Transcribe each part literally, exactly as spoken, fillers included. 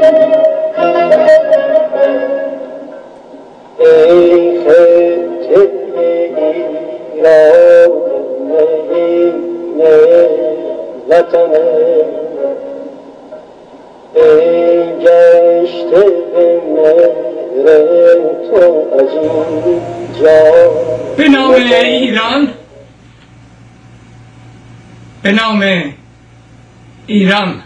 ای خطه ایران وطن ای گشته به مهر تو عجیب جان. به نام ایران، به نام ایران،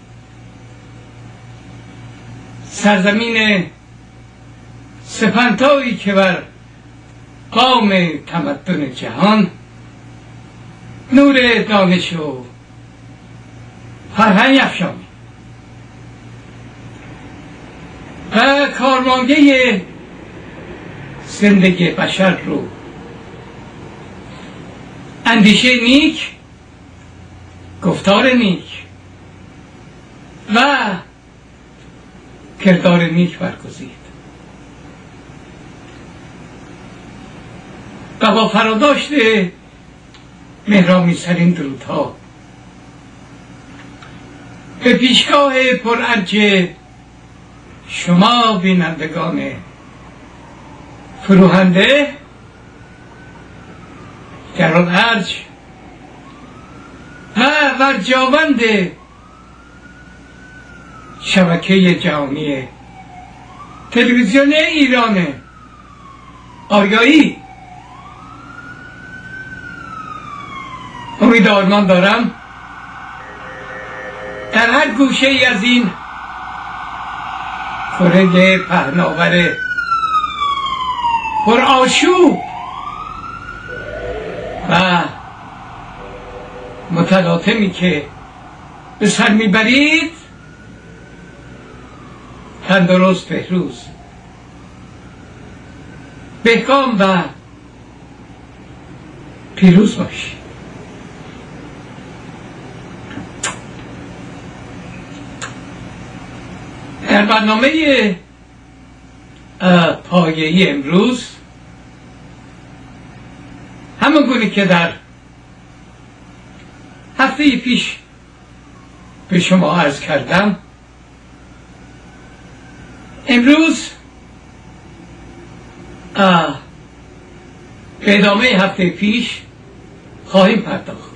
سرزمین سپنتایی که بر قام تمدن جهان نور دانش و فرهنگ افشانی و کارمانده زندگی بشر رو اندیشه نیک، گفتار نیک و کردار نیک برگزید و با فراداشت مهرامیزترین درودها به پیشگاه پرارج شما بینندگان فروهنده گرانارج و ورجاوند شبکه جهانی تلویزیون ایران آریایی امید آرمان دارم در هر گوشه ای از این کره پهناور پر آشوب و متلاطمی که به سر میبرید تندرست بهروز بهکام و پیروز باشید. در برنامه پایه‌ای امروز همون گونه که در هفته پیش به شما عرض کردم، امروز به ادامه هفته پیش خواهیم پرداخت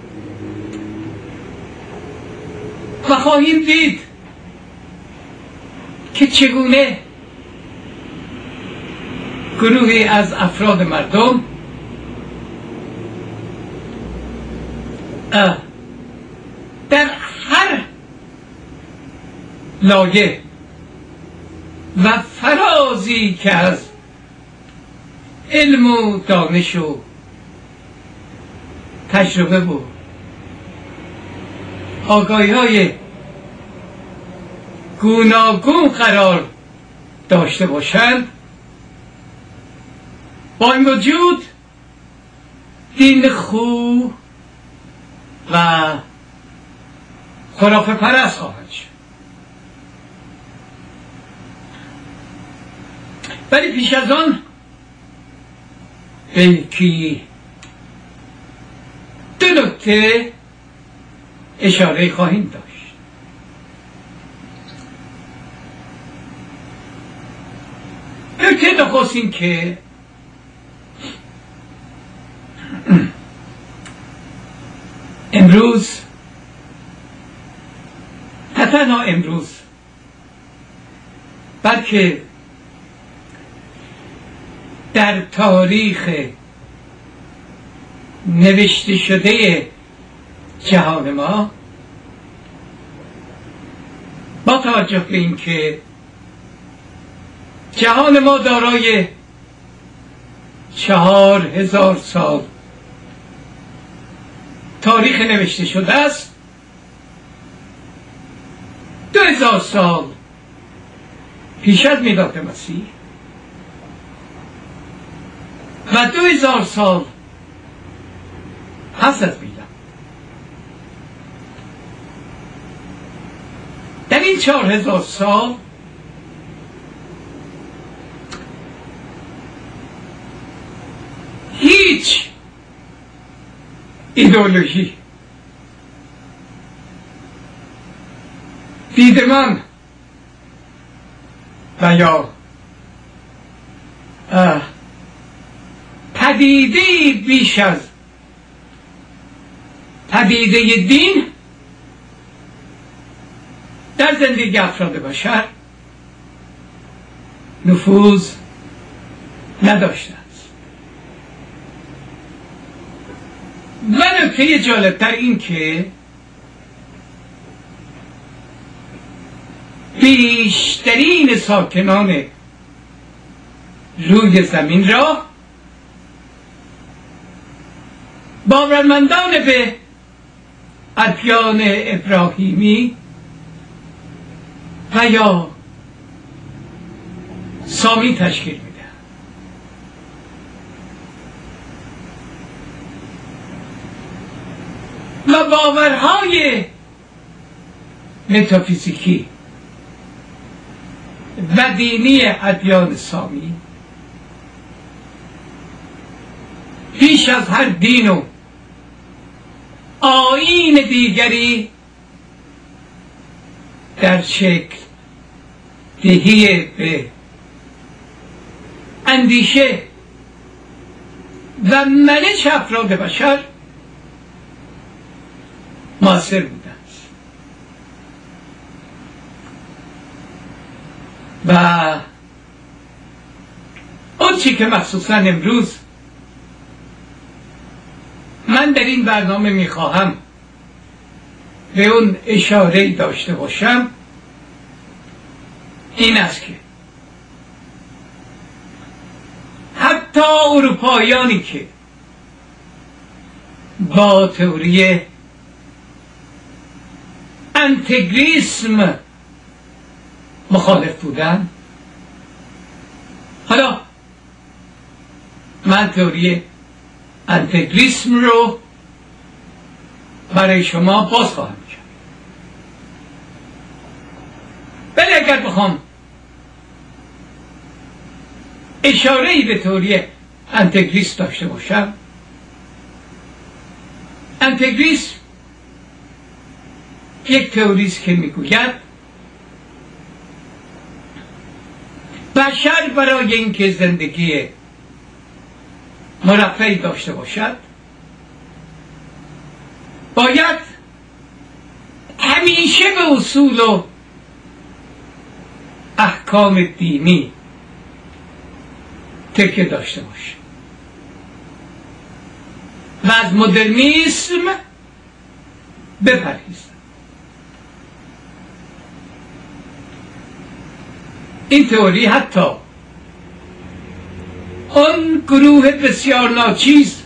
و خواهیم دید که چگونه گروهی از افراد مردم در هر لایه و فرازی که از علم و دانش و تجربه و آگاهی های گوناگون قرار داشته باشند، با این وجود دین خو و خرافه پرست خواهند شد. ولی پیش از آن به یکی دو نکته اشاره خواهیم داشت. نکته نخست این که امروز، نه تنها امروز بلکه در تاریخ نوشته شده جهان ما، با توجه به این که جهان ما دارای چهار هزار سال تاریخ نوشته شده است، دو هزار سال پیش از میلاد مسیح و دو هزار سال پس از میلاد. در این چهار هزار سال هیچ ایدئولوژی، دیدمان و یا پدیده بیش از پدیده دین در زندگی افراد بشر نفوذ نداشته است. و نکته جالبتر این که بیشترین ساکنان روی زمین را باورمندان به ادیان ابراهیمی و یا سامی تشکیل میده. و باورهای متافیزیکی و دینی ادیان سامی بیش از هر دین و آیین دیگری در شکل دهی به اندیشه و منش افراد بشر مؤثر بوده است. و اون چی که مخصوصا امروز من در این برنامه میخواهم به اون اشاره داشته باشم این است که حتی اروپاییانی که با تئوری انتگریسم مخالف بودن، حالا من تئوری انتگریسم رو برای شما باز خواهم کرد. ولی اگر بخوام اشاره‌ای به تئوری انتگریسم داشته باشم، انتگریسم یک تئوری است که میگوید بشر برای اینکه زندگی مرفهی داشته باشد باید همیشه به اصول و احکام دینی تکیه داشته باشه و از مدرنیسم بپرهیزد. این تئوری حتی آن گروه بسیار ناچیز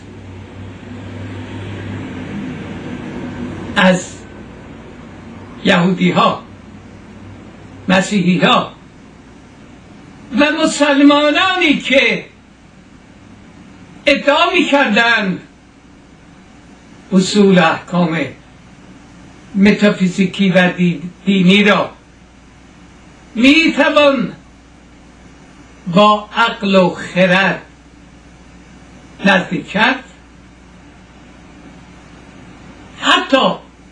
از یهودی ها، مسیحی ها و مسلمانانی که ادعا می کردند اصول احکام متافیزیکی و دینی را می توان با عقل و خرد نزدیک کرد، حتی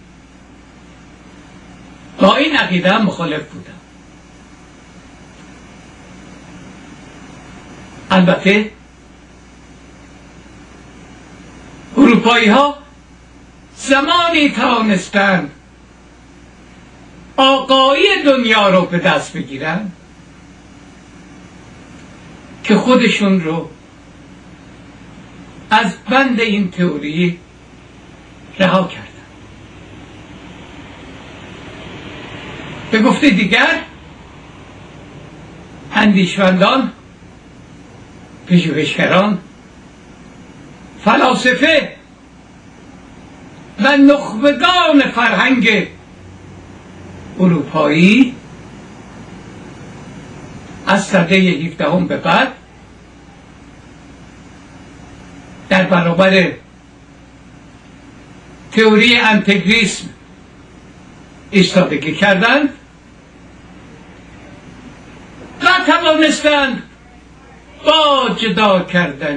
با این عقیده هم مخالف بودم. البته اروپایی ها زمانی توانستند آقایی دنیا رو به دست بگیرن که خودشون رو از بند این تئوری رها کردن. به گفته دیگر اندیشمندان، پژوهشگران، فلاسفه و نخبگان فرهنگ اروپایی از سده هفدهم به بعد در برابر تئوری انتگریسم ایستادگی کردند و توانستند با جدا کردن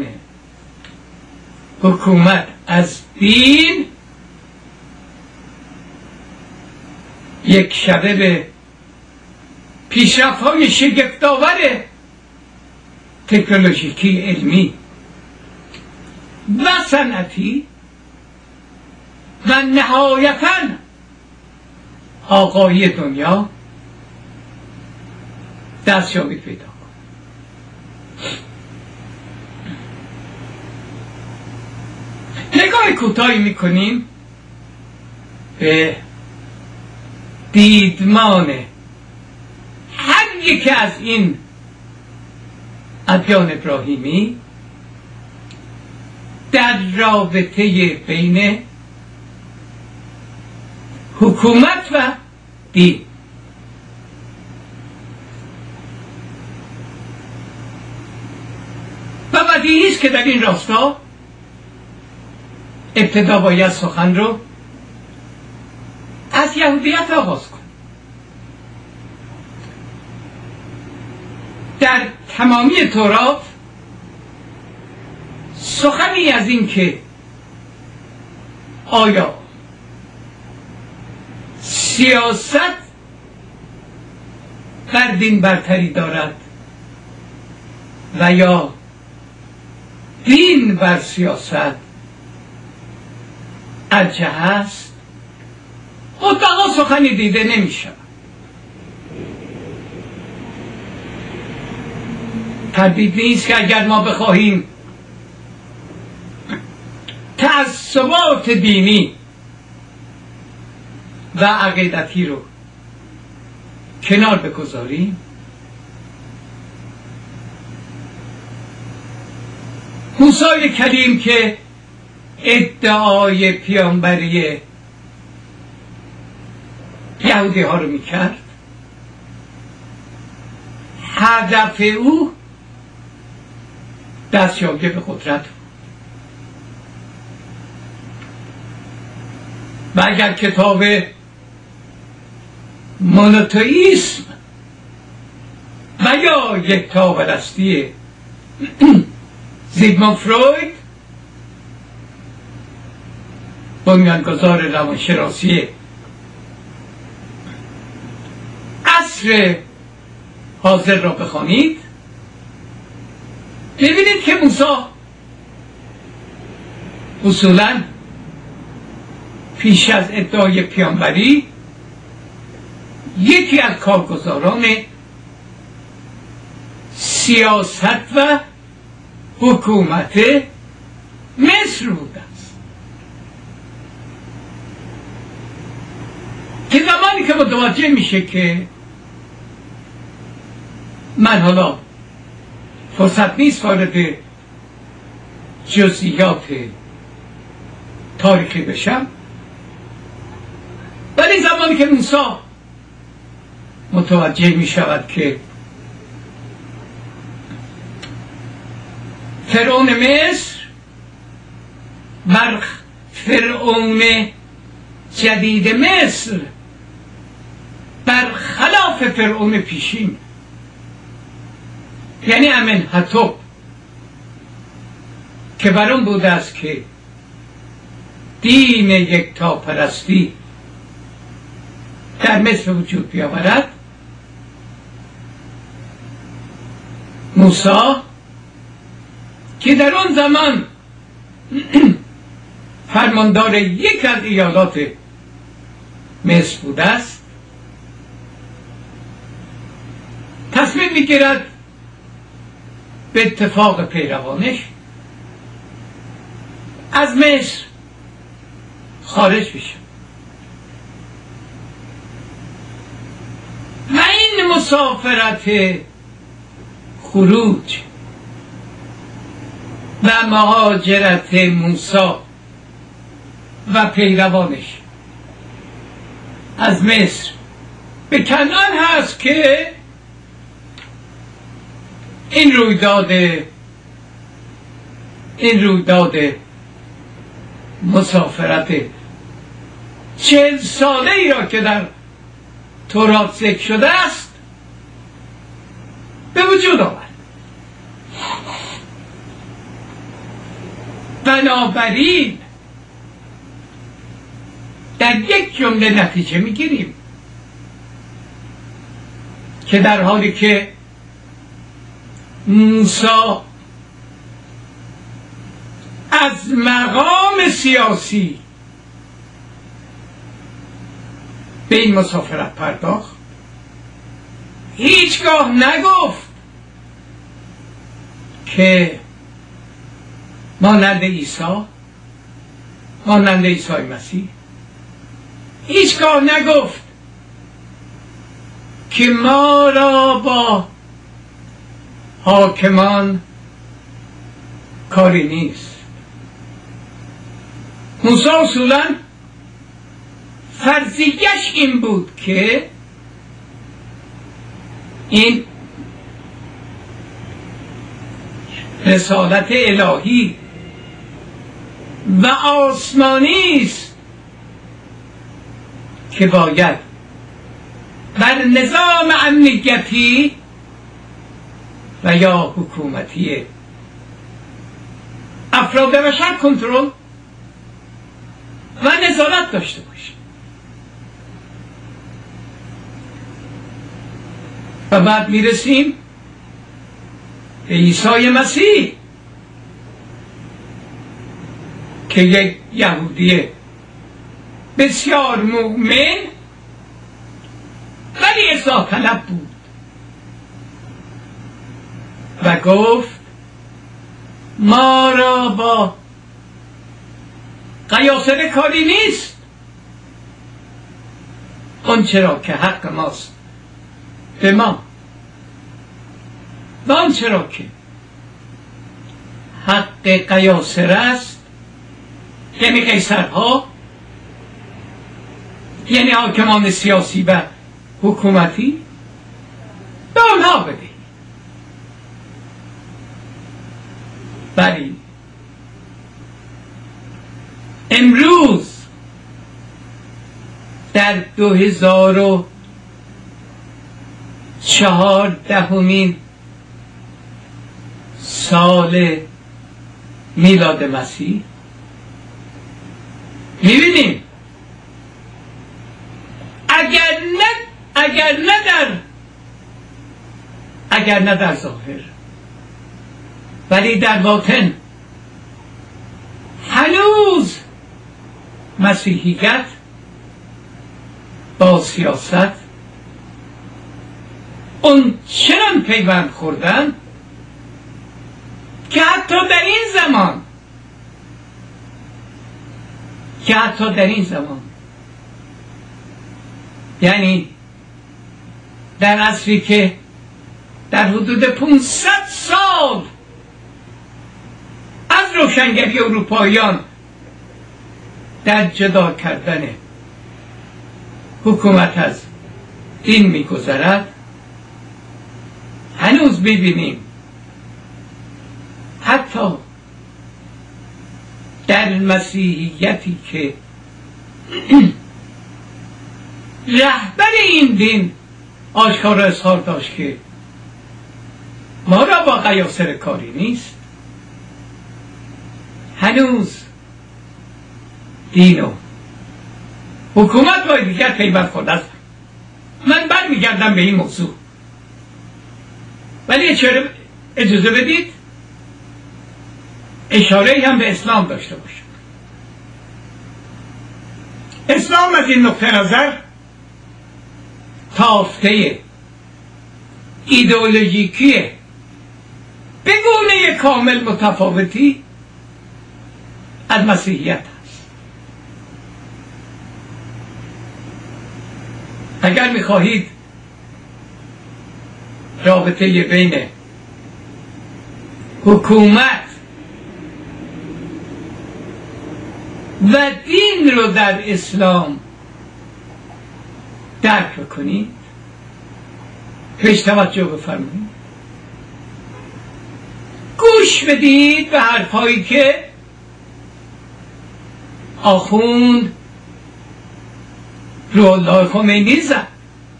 حکومت از دین یک شبه به پیشرفت های شگفت‌آور تکنولوژیکی، علمی و صنعتی و نهایتاً آقایی دنیا دستیابی پیدا کن. نگاه کوتاهی میکنیم به دیدمان هر یکی از این ادیان ابراهیمی در رابطه بین حکومت و دین. و بدیهی است که در این راستا ابتدا باید سخن رو از یهودیت آغاز کن. در تمامی تورات سخنی از این که آیا سیاست بر دین برتری دارد و یا دین بر سیاست ارجح است، مطلقا سخنی دیده نمی شود. تردید نیست که اگر ما بخواهیم تعصبات دینی و عقیدتی رو کنار بگذاریم، موسی کلیم که ادعای پیامبری یهودی ها رو میکرد، هدف او دستیابی به قدرت بود. و اگر کتاب مونوتئیسم و یا یکتاپرستی زیگموند فروید، بنیانگذار روانشناسی عصر حاضر را بخوانید، ببینید که موسی اصولاً پیش از ادعای پیامبری یکی از کارگزاران سیاست و حکومت مصر بود است که زمانی که متوجه میشه که من حالا فرصت نیست وارد جزئیات تاریخی بشم، ولی زمانی که موسی متوجه می شود که فرعون مصر بر فرعون جدید مصر برخلاف فرعون پیشین، یعنی امنحتب که بر اون بوده است که دین یکتاپرستی در مصر وجود بیاورد، موسی که در آن زمان فرماندار یک از ایالات مصر بوده است، تصمیم میگیرد به اتفاق پیروانش از مصر خارج بشه. و این مسافرت خروج و مهاجرت موسی و پیروانش از مصر به کنعان هست که این رویداد این رویداد مسافرت چهل ساله ای را که در تورات ذکر شده است به وجود آورد. بنابراین در یک جمله نتیجه میگیریم که در حالی که موسی از مقام سیاسی به این مسافرت پرداخت، هیچگاه نگفت که مانند عیسی مانند عیسی مسیح، هیچگاه نگفت که ما را با حاکمان کاری نیست. موسی اصولا فرضیه‌اش این بود که این رسالت الهی و آسمانی است که باید بر نظام امنیتی و یا حکومتی افراد بشر کنترل و نظارت داشته باشه. و بعد میرسیم به عیسی مسیح که یک یهودی بسیار مؤمن ولی اصلاح طلب بود و گفت ما را با قیاصره کاری نیست، اون چرا که حق ماست به ما و آن چرا که حق قیاصره است، یعنی قیصرها، یعنی حاکمان سیاسی و حکومتی، به آنها بده. ولی امروز در دو هزار و چهاردهمین سال میلاد مسیح میبینیم اگر نه اگر نه در اگر نه در ظاهر ولی در باطن هنوز مسیحیت با سیاست اون چنان پیوند خوردن که حتی در این زمان که حتی در این زمان یعنی در عصری که در حدود پانصد سال از روشنگری اروپاییان در جدا کردن حکومت از دین می‌گذرد، هنوز ببینیم حتی در مسیحیتی که رهبر این دین آشکار اظهار داشت که ما را با قیاصر کاری نیست، هنوز دین و حکومت با دیگر پیوند خورده است. من برمیگردم به این موضوع، ولی چرا اجازه بدید اشاره هم به اسلام داشته باشم. اسلام از این نقطه نظر تافته ایدئولوژیکی به گونه کامل متفاوتی از مسیحیت هست. اگر میخواهید رابطه بین حکومت و دین رو در اسلام درک بکنید، پیش توجه بفرمایید، گوش بدید به حرفایی که آخوند روح الله خمینی زد.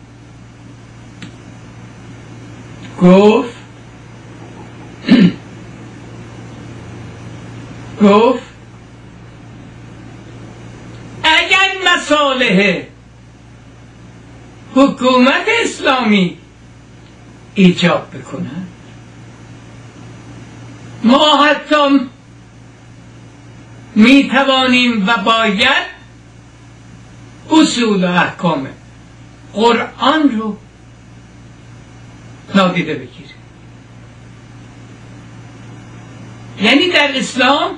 گفت گفت اگر مصالح حکومت اسلامی ایجاب بکنند. ما حتی می توانیم و باید اصول و احکام قرآن رو نادیده بگیریم. یعنی در اسلام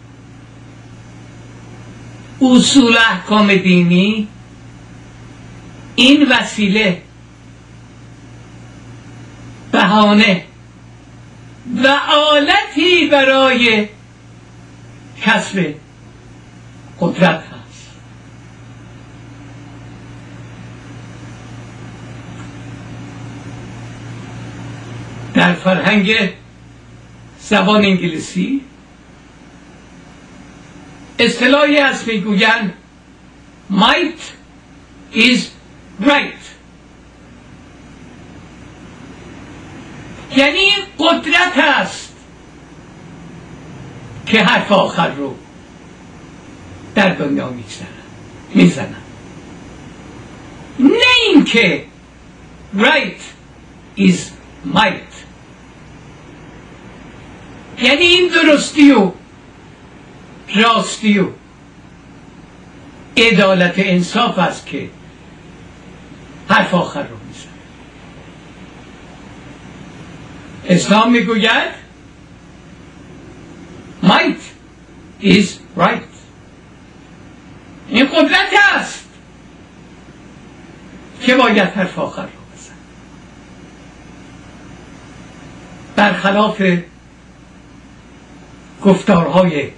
اصول و احکام دینی این وسیله، بهانه و آلتی برای کسب قدرت هست. در فرهنگ زبان انگلیسی اصطلاحی هست میگویند might is right، یعنی این قدرت است که حرف آخر رو در دنیا میزنن، نه اینکه right is might، یعنی این درستی و راستی و عدالت انصاف است که حرف آخر رو میزنه. اسلام میگوید might is right، این قدرت است که باید حرف آخر رو بزن، برخلاف گفتارهای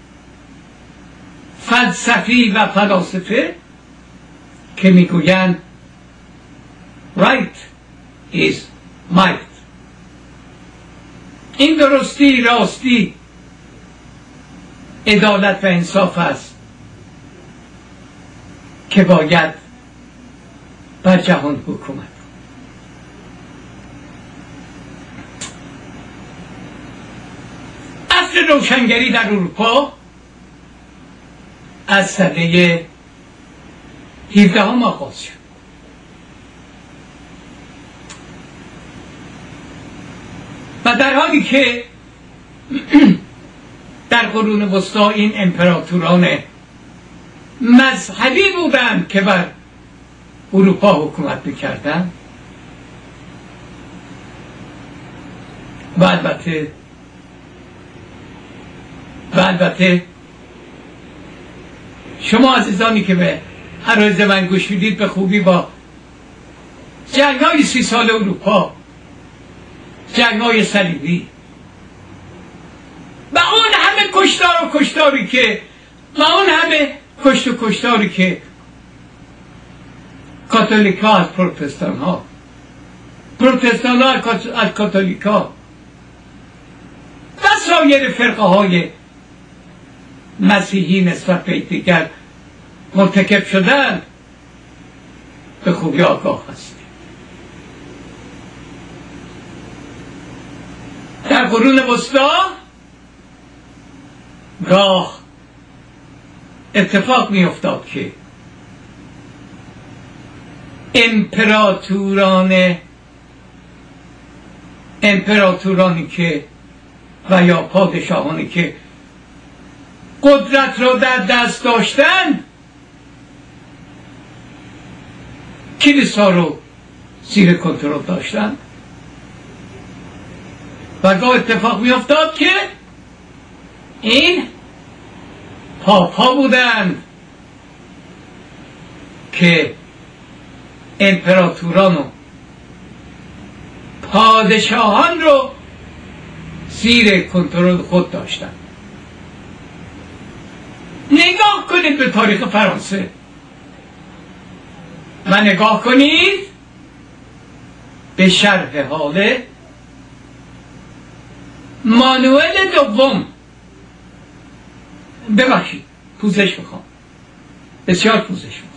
فلسفی و فلاسفه که میگویند right is might، این درستی، راستی، عدالت و انصاف است که باید بر جهان حکومت. عصر روشنگری در اروپا از سده هفدهم آغاز شد. و در حالی که در قرون وسطی این امپراتوران مذهبی بودند که بر اروپا حکومت میکردند و البته و البته شما عزیزانی که به عرایض من گوش میدید به خوبی با جنگ‌های سی سال اروپا، جنگ‌های صلیبی و اون همه کشتار و کشتاری که و اون همه کشت و کشتاری که کاتولیک ها از پروتستان ها، پروتستان ها از کاتولیک ها و سایر فرقه های مسیحی نسبت به دیگر مرتکب شدن به خوبی آگاه هستید. در قرون وسطی گاه اتفاق می افتاد که امپراتوران امپراتورانی که و یا پادشاهانی که قدرت را در دست داشتن کلیسا رو زیر کنترل داشتن و گاه اتفاق می افتاد که این پاپا بودند که امپراتوران و پادشاهان رو زیر کنترل خود داشتند. نگاه کنید به تاریخ فرانسه و نگاه کنید به شرح حال مانوئل دوم. ببخشید پوزش میخوام، بسیار پوزش میخوام.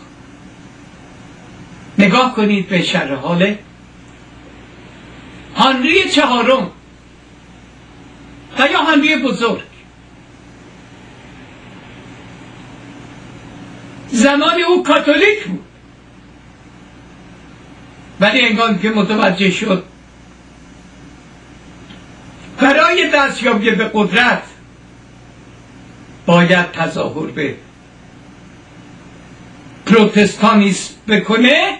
نگاه کنید به شرح حال هنری چهارم و یا هنری بزرگ. زمان او کاتولیک بود ولی انگار که متوجه شد برای دستیابی به قدرت باید تظاهر به پروتستانیسم بکنه،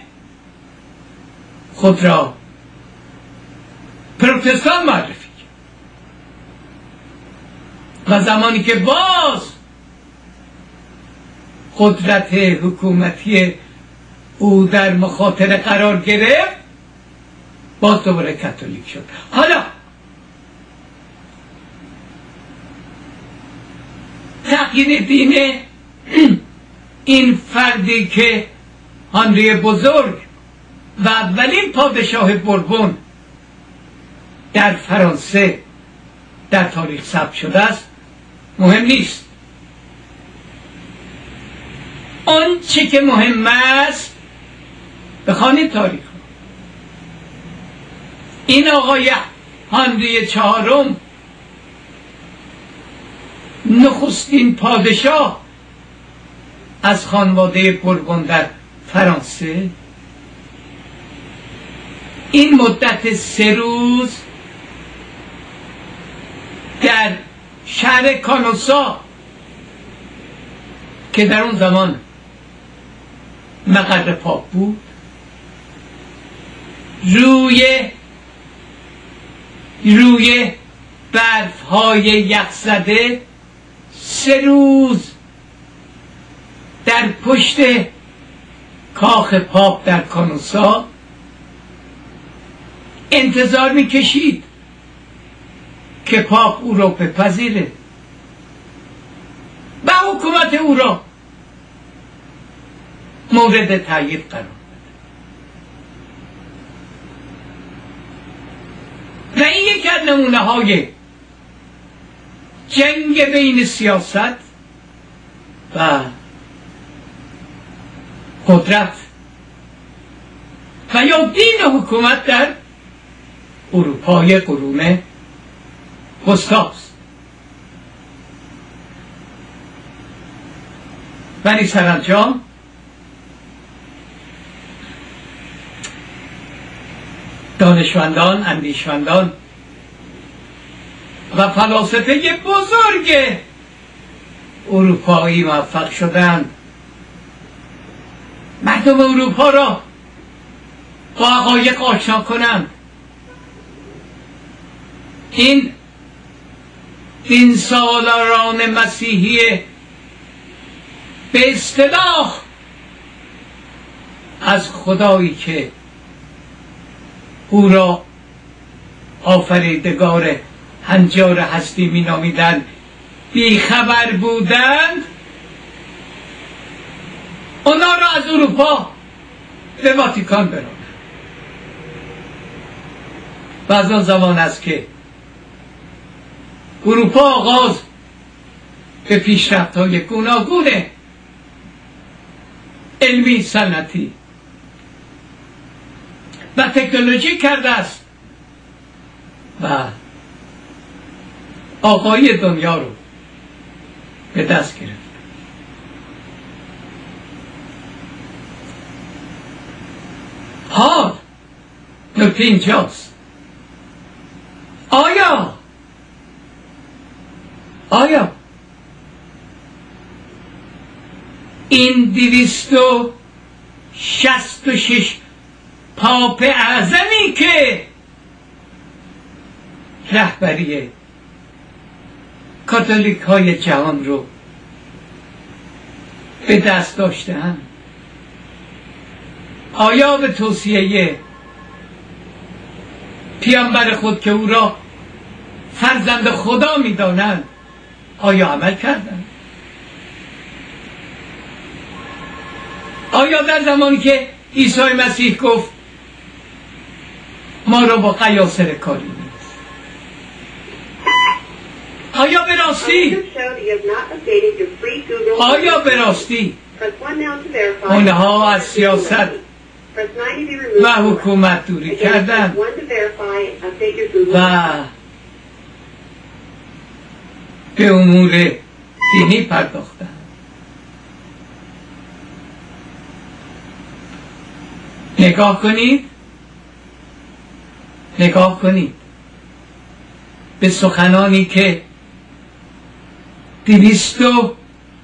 خود را پروتستان معرفی کرد و زمانی که باز قدرت حکومتی او در مخاطره قرار گرفت، باز دوباره کاتولیک شد. حالا تغییر دین این فردی که هنری بزرگ و اولین پادشاه بوربون در فرانسه در تاریخ ثبت شده است مهم نیست. آن چه که مهم است، بخوانید تاریخ رو، این آقای هنری چهارم نخستین پادشاه از خانواده بوربون در فرانسه، این مدت سه روز در شهر کانوسا که در اون زمان مقر پاپ بود، روی روی برف های یخزده سه روز در پشت کاخ پاپ در کانوسا انتظار میکشید که پاپ او را بپذیره و حکومت او را مورد تایید قرار بده. و این یکی از نمونه های جنگ بین سیاست و قدرت و یا دین حکومت در اروپای قرون وسطاست. ولی سرانجام دانشمندان، اندیشمندان و فلاسفه بزرگ اروپایی موفق شدند مردم اروپا را با حقایق آشنا کنند. این دین سالاران مسیحی به اصطلاح از خدایی که او را آفریدگار هنجار هستی می نامیدند بیخبر بودند، اونا را از اروپا به واتیکان برانند. و از آن زمان است که اروپا آغاز به پیشرفت‌های گوناگون علمی، صنعتی و تکنولوژی کرده است و آقای دنیا رو به دست گرفت. حال نکته اینجاست، آیا آیا این دویست و شست و شش پاپ اعظمی که رهبری کاتولیک های جهان رو به دست داشته‌اند، آیا به توصیه پیامبر خود که او را فرزند خدا می‌دانند آیا عمل کردند؟ آیا در زمانی که عیسی مسیح گفت ما را با قیاصر کاری نیست، آیا به راستی آیا به راستی اونها از سیاست و حکومت دوری کردند و به امور دینی پرداختند؟ نگاه کنید نگاه کنید به سخنانی که دویست و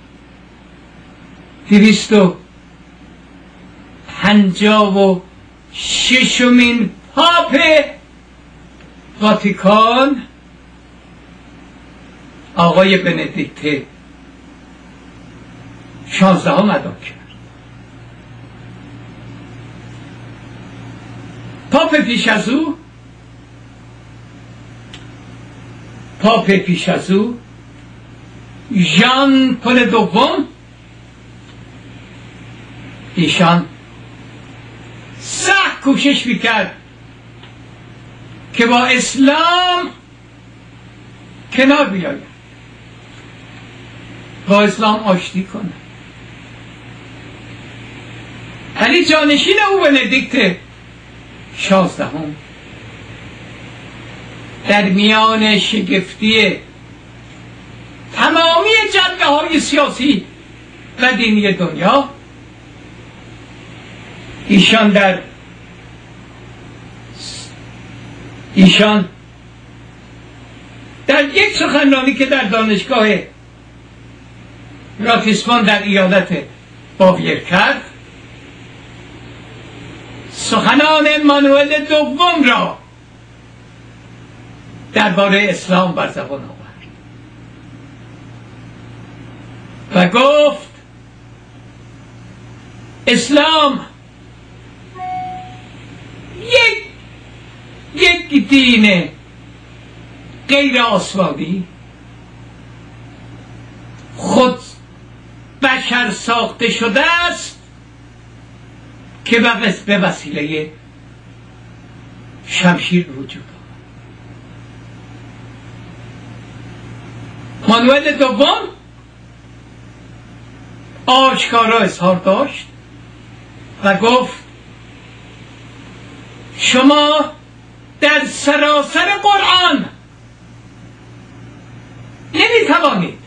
دویست و پنجاه و ششمین پاپ واتیکان آقای بندیکت شانزدهم ادا کرد. پاپ پیش از او پاپ پیش از او ژان پل دوم، ایشان سخت کوشش میکرد که با اسلام کنار بیاید، با اسلام آشتی کنه. ولی جانشین او بندیکت شانزدهم در میان شگفتی تمامی جنبه های سیاسی و دینی دنیا، ایشان در ایشان در یک سخنرانی که در دانشگاه راتیسمان در ایالت باویر کرد، سخنان مانوئل دوم را درباره اسلام بر زبان آورد و گفت اسلام یک یک دین غیر آسمانی، خود بشر ساخته شده است که به وسیله شمشیر وجود آمد. مانوئل دوم آشکارا اظهار داشت و گفت شما در سراسر قرآن نمیتوانید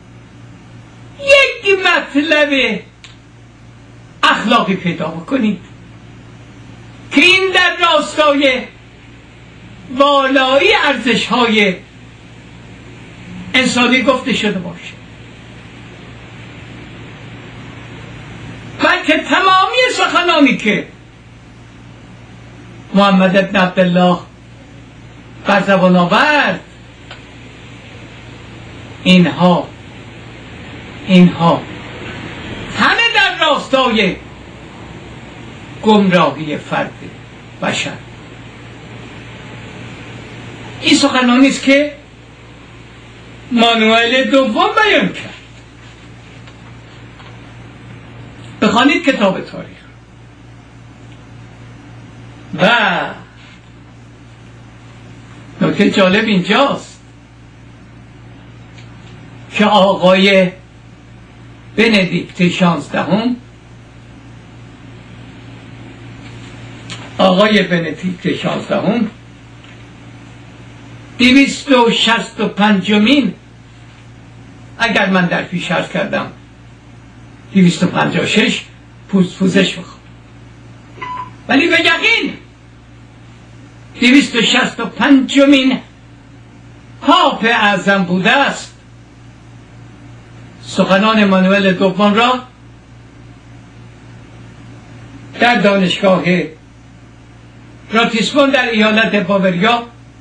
یک مطلب اخلاقی پیدا کنید که این در راستای والایی ارزش‌های انسانی گفته شده باشه، بلکه تمامی سخنانی که محمد بن عبدالله بر زبان آورد، اینها اینها همه در راستای گمراهی فرد بشر. این سخنانی است که مانوئل دوم بیان کرد. بخوانید کتاب تاریخ. و نکته جالب اینجاست که آقای بندیکت شانزدهم آقای بندیکت شانزدهم دویست و شصت و پنجمین، اگر من در پیش عرض کردم دویست و پنجاه و شش پوزش بخوام، ولی به یقین دویست و شصت و پنجمین پاپ اعظم بوده است. سخنان مانوئل دوم را در دانشگاه راتیسمان در ایالت باوریا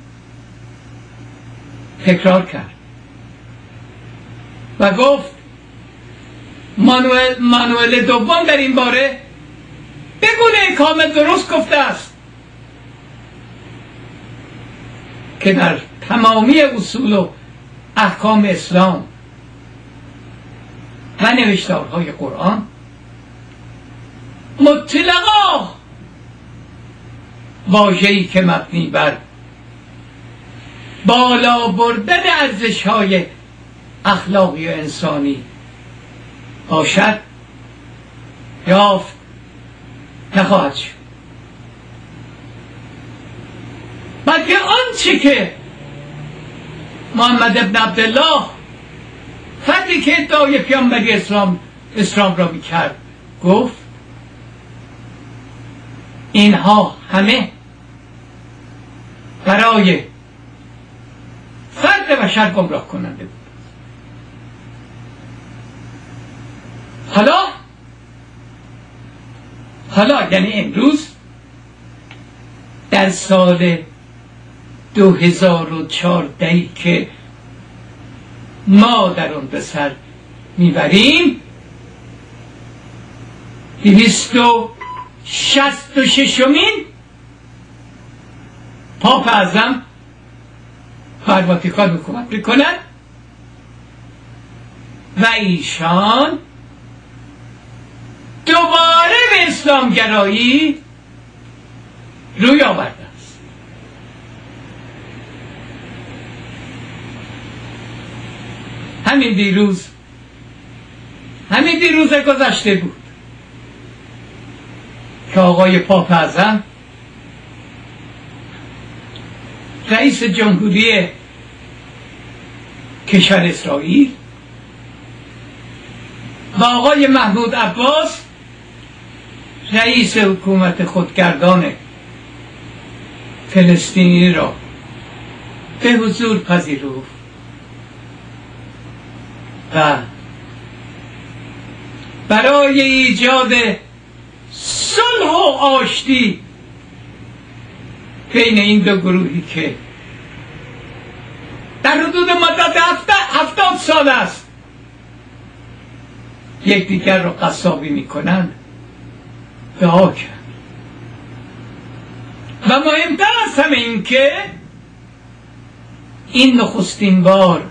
تکرار کرد و گفت مانوئل مانوئل دوم در این باره به گونه کامل درست گفته است که در تمامی اصول و احکام اسلام و نوشتارهای قرآن مطلقا واژه‌ای که مبنی بر بالا بردن ارزش‌های اخلاقی و انسانی باشد یافت نخواهد شد، بلکه آنچه که محمد ابن عبدالله فردی که ادعای پیامبری اسلام اسلام را میکرد گفت اینها همه برای بشر گمراه کننده بود. حالا حالا یعنی امروز در سال دو هزار و چهارده که ما در اون به سر میبریم، دویست و شصت و ششمین پاپ اعظم بر واتیکان حکومت میکند و ایشان دوباره به اسلامگرایی روی آورده است. همین دیروز همین دیروز گذشته بود که آقای پاپ اعظم رئیس جمهوری کشور اسرائیل و آقای محمود عباس رئیس حکومت خودگردان فلسطینی را به حضور پذیرفت و برای ایجاد صلح و آشتی بین این دو گروهی که در حدود مدت هفتاد سال است یکدیگر را قصابی میکنند دعا کرد. و مهمتر از همه این که این نخستین بار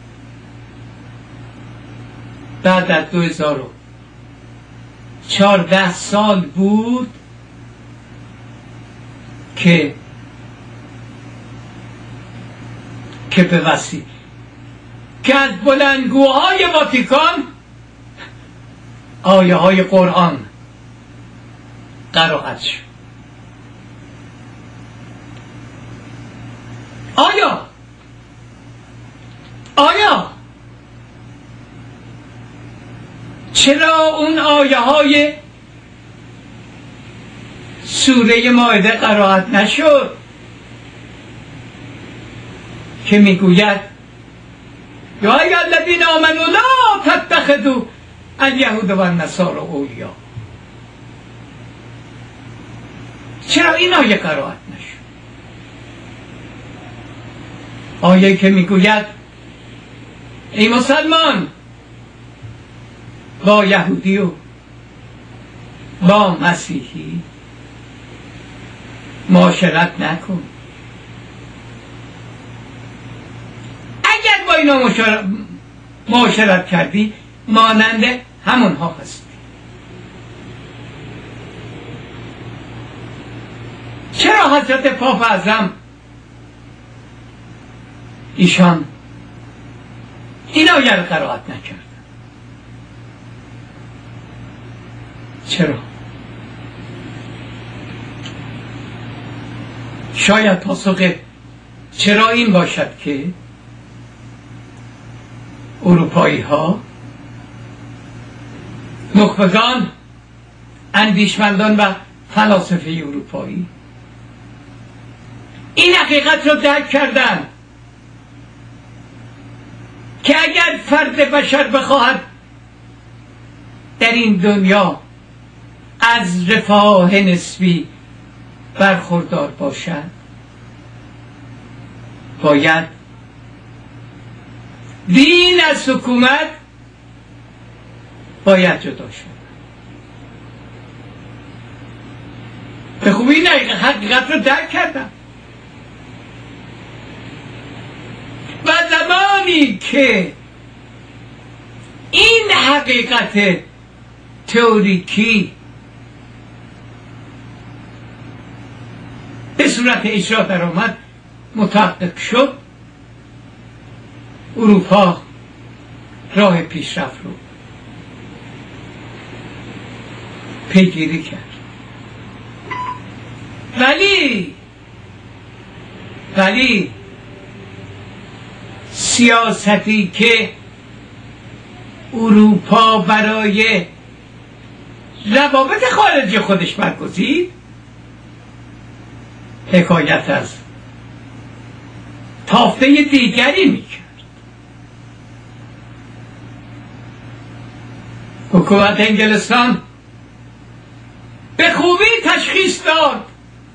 بعد از دو هزار و چهارده سال بود که که به وسیله که از بلندگوهای واتیکان آیه های قرآن قرائت شد. آیا آیا چرا اون آیه های سوره مائده قرائت نشد که میگوید یا ای الذین آمنوا لا تتخذوا الیهود و النصارى اولیا؟ چرا این آیه قرائت نشد؟ آیه که میگوید ای مسلمان با یهودی و با مسیحی معاشرت نکن. اگر با اینا معاشرت کردی مانند همونها هستی. چرا حضرت پاپ اعظم ایشان این آیه را قرائت نکرد؟ چرا؟ شاید پاسخ چرا این باشد که اروپایی ها، نخبگان، اندیشمندان و فلاسفه اروپایی این حقیقت را درک کردند که اگر فرد بشر بخواهد در این دنیا از رفاه نسبی برخوردار باشد باید دین از حکومت باید جدا شد. به خوبی این حقیقت رو درک کردم و زمانی که این حقیقت تئوریکی به صورت اجرا در آمد متحقق شد، اروپا راه پیشرفت رو پیگیری کرد. ولی ولی سیاستی که اروپا برای روابط خارجی خودش برگزید حکایت از تافته دیگری میکرد. حکومت انگلستان به خوبی تشخیص داد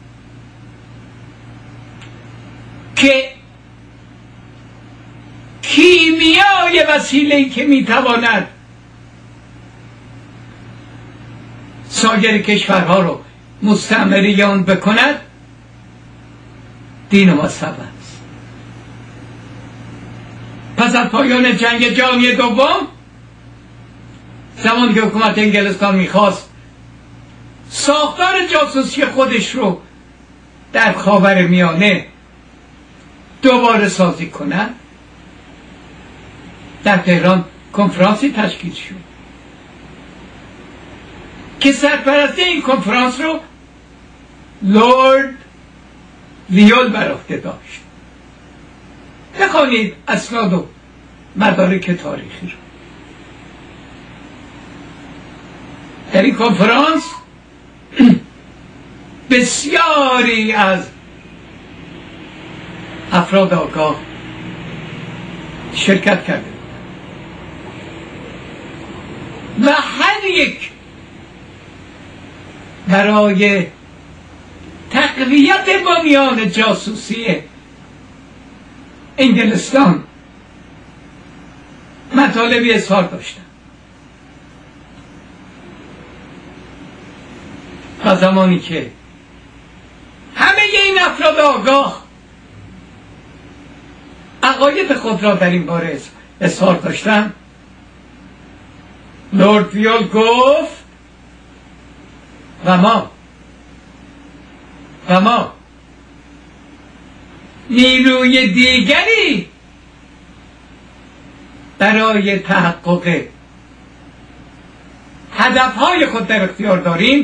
که کیمیای وسیله‌ای که میتواند سایر کشورها رو مستعمره بکند دین و مذهب است. پس از پایان جنگ جهانی دوم، زمانی که حکومت انگلستان میخواست ساختار جاسوسی خودش رو در خاورمیانه دوباره سازی کند، در تهران کنفرانسی تشکیل شد که سرپرستی این کنفرانس رو لورد ویول بر عهده داشت. بخوانید اسناد و مدارک تاریخی رو. در این کنفرانس بسیاری از افراد آگاه شرکت کرده و هر یک برای تقویت بنیان جاسوسی انگلستان مطالبی اظهار داشتند. و زمانی که همه این افراد آگاه عقاید خود را در این باره اظهار داشتند، لورد ویول گفت و ما و ما نیروی دیگری برای تحقق هدفهای خود در اختیار داریم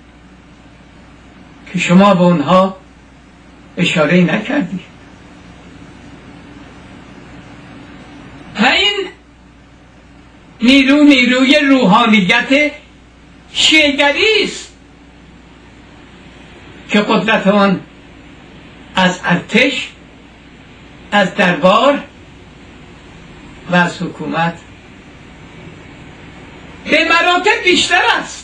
که شما به اونها اشاره نکردید. و این نیرو نیروی روحانیت شیعه‌گری است که قدرت آن از ارتش، از دربار و از حکومت به مراتب بیشتر است.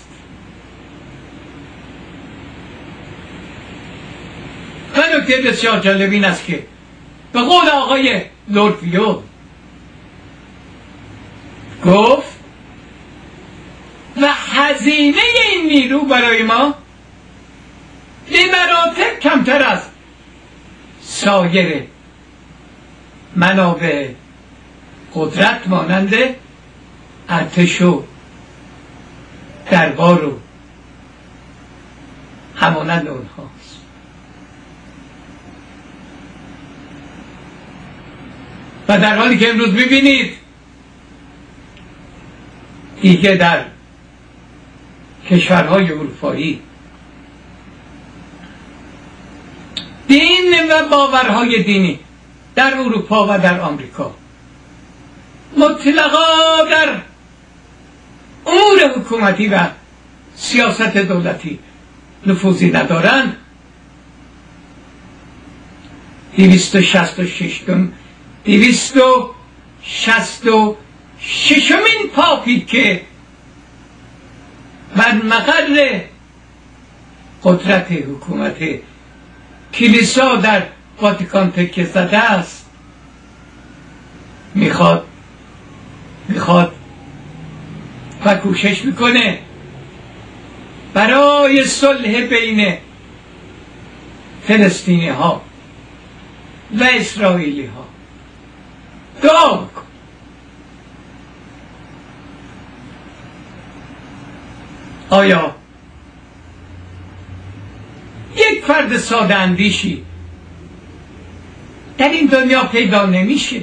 و نکته بسیار جالب این است که به قول آقای لورد ویول گفت و هزینه این نیرو برای ما به مراتب کمتر از سایر منابع قدرت مانند ارتش و دربار و همانند اونهاست. و در حالی که امروز میبینید دیگه در کشورهای اروپایی دین و باورهای دینی در اروپا و در آمریکا مطلقا در امور حکومتی و سیاست دولتی نفوذی ندارند، دویست و شصت و ششم دویست و شصت و ششمین پاپی که بر مقر قدرت حکومت کلیسا در واتیکان تکیه زده است، میخواد میخواد و کوشش میکنه برای صلح بین فلسطینی ها و اسرائیلی ها دعا بکن. آیا یک فرد ساده اندیشی در این دنیا پیدا نمیشه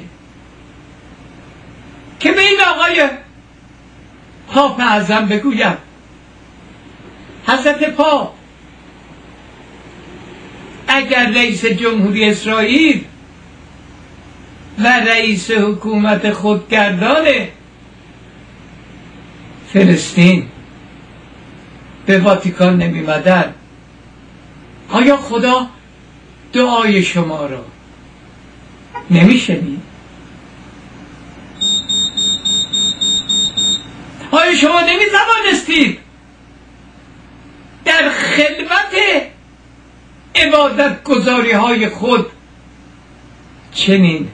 که به این آقای پاپ اعظم بگوید حضرت پاپ اگر رئیس جمهوری اسرائیل و رئیس حکومت خودگردان فلسطین به واتیکان نمی‌آمدند، آیا خدا دعای شما را نمی‌شنید؟ آیا شما نمی توانستید در خلوت عبادت گذاری های خود چنین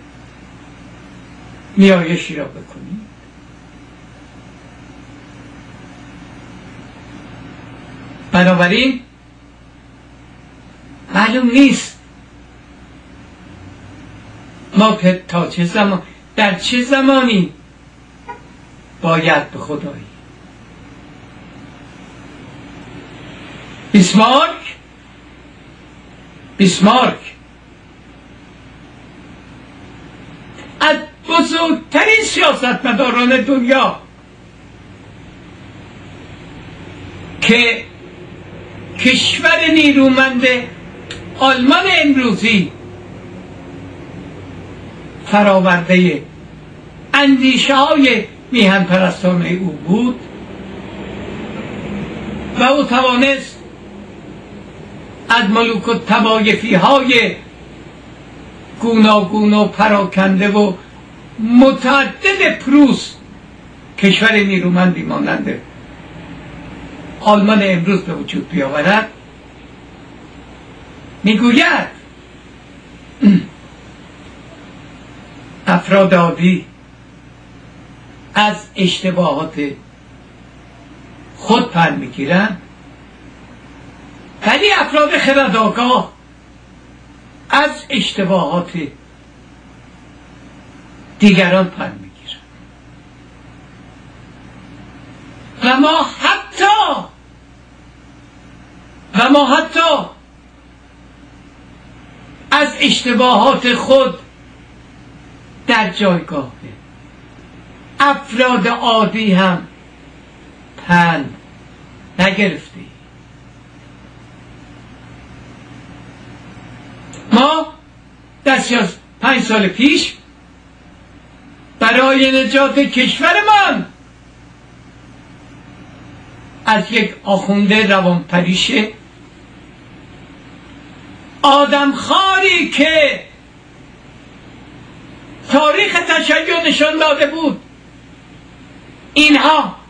نیایشی را بکنید؟ بنابراین معلوم نیست ما تا چه زمان در چه زمانی باید به خدایی. بیسمارک بیسمارک از بزرگترین سیاستمداران دنیا که کشور نیرومند آلمان امروزی فراورده اندیشه های میهن پرستانه او بود و او توانست از ملوک و طوایفی های گوناگون و پراکنده و متعدد پروس کشور نیرومندی مانند آلمان امروز به وجود بیاورد. میگوید افراد عادی از اشتباهات خود پند میگیرند، ولی افراد خردآگاه از اشتباهات دیگران پند میگیرند. و ما حتی و ما حتی از اشتباهات خود در جایگاه افراد عادی هم پند نگرفتی. ما در سیاست پنج سال پیش برای نجات کشورمان از یک آخونده روانپریش آدمخواری که تاریخ تشیع نشان داده بود اینها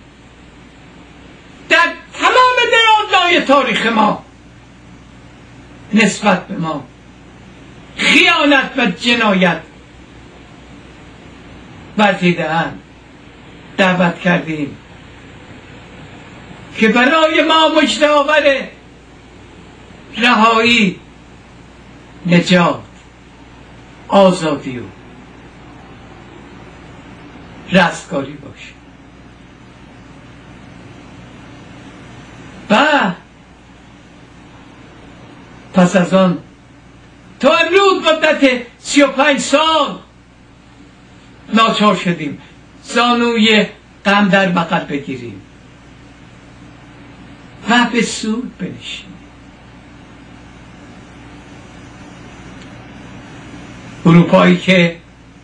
در تمام درازای تاریخ ما نسبت به ما خیانت و جنایت ورزیده‌اند، دعوت کردیم که برای ما مژده آور رهایی، نجات، آزادی و رستگاری باشه. و پس از آن تا امروز مدت سی و پنج سال ناچار شدیم زانوی غم در بغل بگیریم و به سود بنشینیم. اروپایی که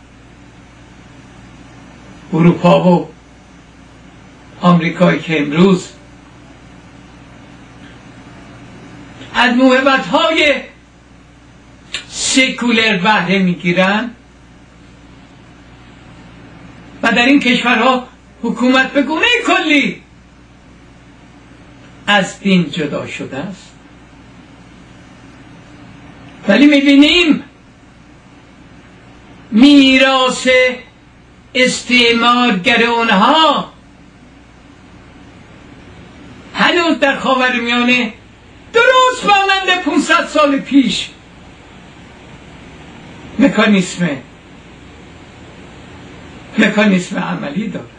اروپا و آمریکایی که امروز از موهبت‌های سکولر بهره میگیرن و در این کشورها حکومت به گونه کلی از دین جدا شده است، ولی میبینیم میراث استعمارگر اونها هنوز در خاورمیانه درست مانند پانصد سال پیش مکانیسم مکانیسم عملی دارد.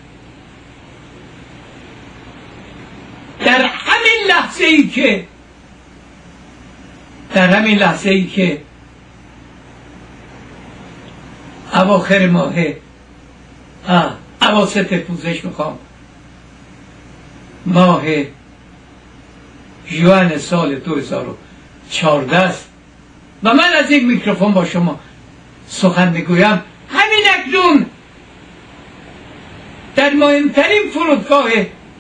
در همین لحظه ای که در همین لحظه ای که اواخر ماه اواسط پوزش میخوام ماه ژوئن سال دو هزار و چهارده است و من از یک میکروفون با شما سخن میگویم، همین اکنون در مهمترین فرودگاه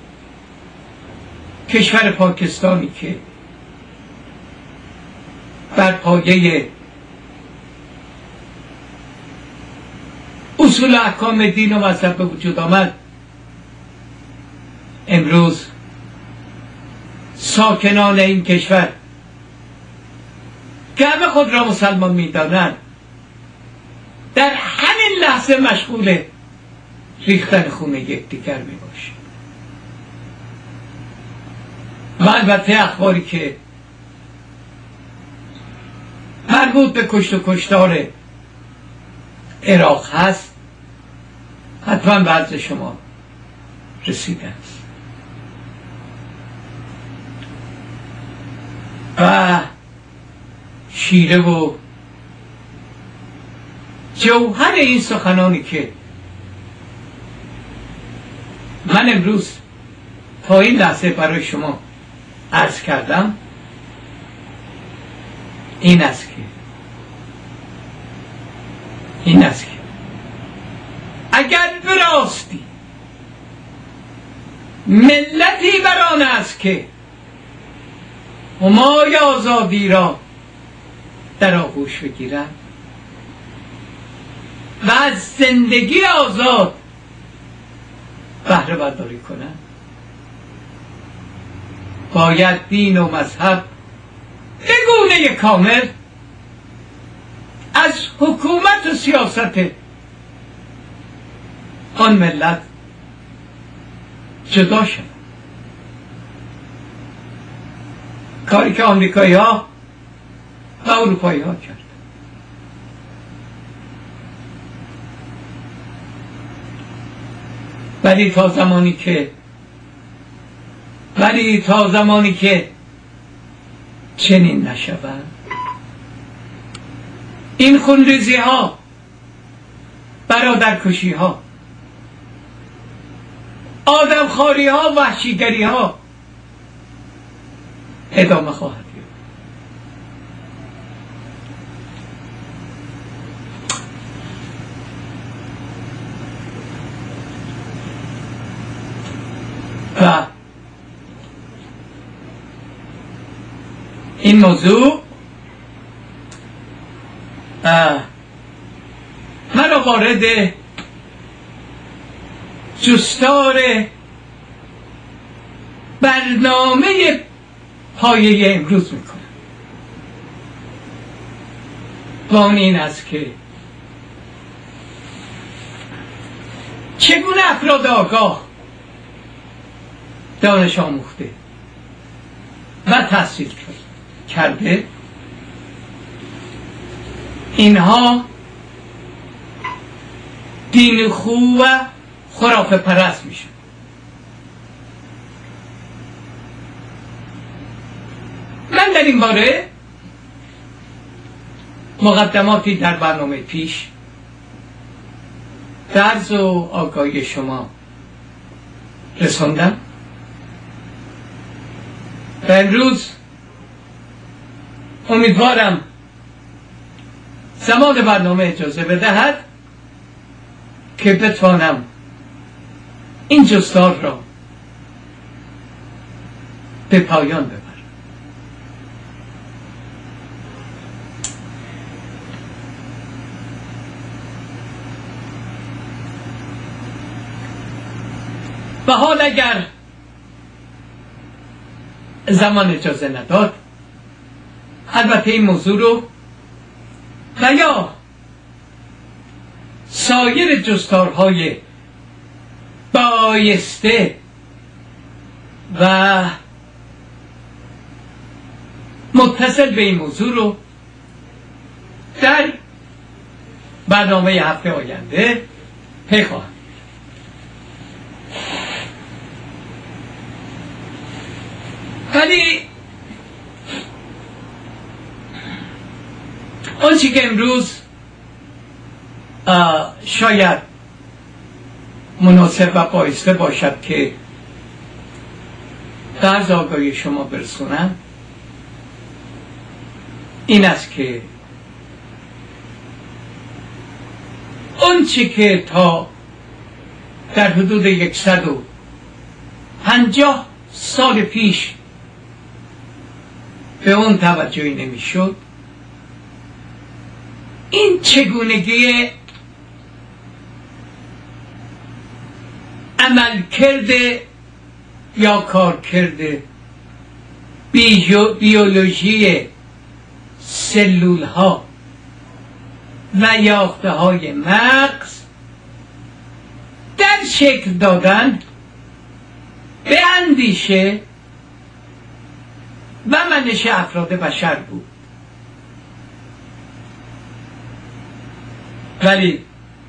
کشور پاکستانی که بر پایه اصول احکام دین و مذهب به وجود آمد امروز ساکنان این کشور که همه خود را مسلمان می‌دانند در همین لحظه مشغول ریختن خون یکدیگر می‌باشند. و البته اخباری که مربوط به کشت و کشتار عراق هست حتما به عرض شما رسیده است. و شیره و جوهر این سخنانی که من امروز تا این لحظه برای شما عرض کردم این است که این است که اگر براستی ملتی بر آن است که همای آزادی را در آغوش بگیرند و از زندگی آزاد بهره برداری کنند، باید دین و مذهب به گونه کامل از حکومت و سیاست آن ملت جدا شد. کاری که آمریکایی ها و اروپایی ها کرد. ولی تا زمانی که ولی تا زمانی که چنین نشود، این خونریزی ها، برادرکشی ها، آدمخواری ها، وحشیگری ها ادامه خواهد یافت. و این موضوع مرا وارد جستار برنامه پایه امروز میکنم و اون این است که چگونه افراد آگاه، دانش آموخته و تحصیل کرده اینها دین خو و خرافه پرست میشن. من در این باره مقدماتی در برنامه پیش درز و آگاهی شما رساندم و امروز امیدوارم زمان برنامه اجازه بدهد که بتوانم این جستار را به پایان ببرم. و حال اگر زمان اجازه نداد، البته این موضوع رو و یا سایر جستارهای بایسته و متصل به این موضوع رو در برنامه هفته آینده پی خواهم. ولی آنچه که امروز شاید مناسب و بایسته باشد که در آگاهی شما برسونم این است که آنچه که تا در حدود صد و پنجاه سال پیش به اون توجهی نمیشد، این چگونگی عملکرد یا کارکرد بیو بیولوژی سلول ها و یافته های مغز در شکل دادن به اندیشه و منش افراد بشر بود. ولی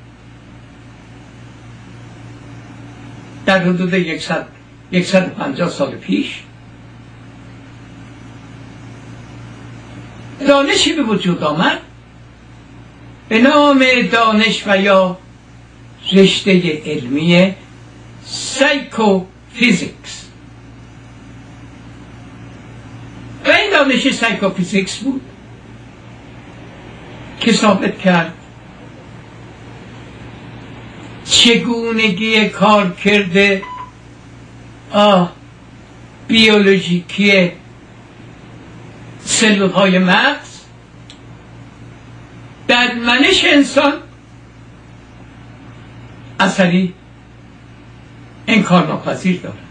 در حدود صد و پنجاه سال پیش دانشی به وجود آمد به نام دانش و یا رشته علمی سایکوفیزیکس و این دانش سایکوفیزیکس بود که ثابت کرد چگونگی کارکرد آه بیولوژیکی سلول های مغز در منش انسان اثری انکارناپذیر دارد.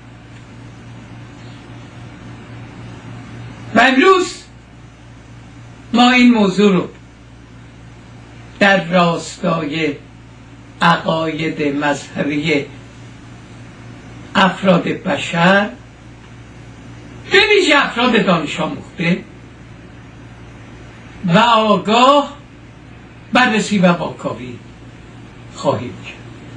و امروز ما این موضوع رو در راستای عقاید مذهبی افراد بشر به ویژه افراد دانش آموخته و آگاه بررسی و واکاوی خواهیم کرد.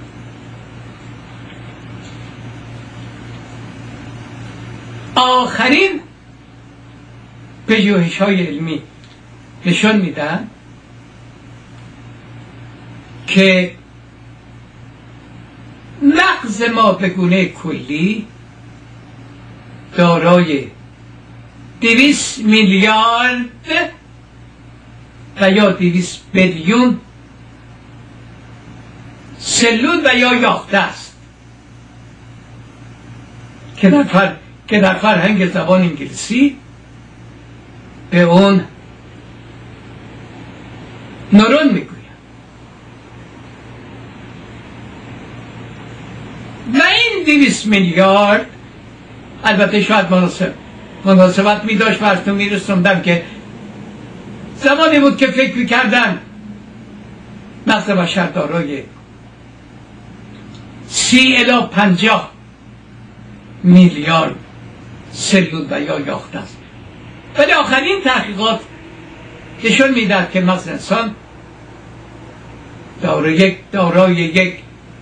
آخرین پژوهش‌های علمی نشان میدن که مغز ما به گونه کلی دارای دویست میلیارد و یا دویست بیلیون سلول و یا یافته است که در, فر... که در فرهنگ زبان انگلیسی به اون نورون میگوید. و این دویست میلیارد البته شاید مناسب مناسبت می داشت براتون می رسوندم که زمانی بود که فکر می کردن مغز بشر دارای سی الی پنجاه میلیارد سلول و یا یافته است، ولی آخرین تحقیقات نشون میدهد که مغز انسان دارای یک دارای یک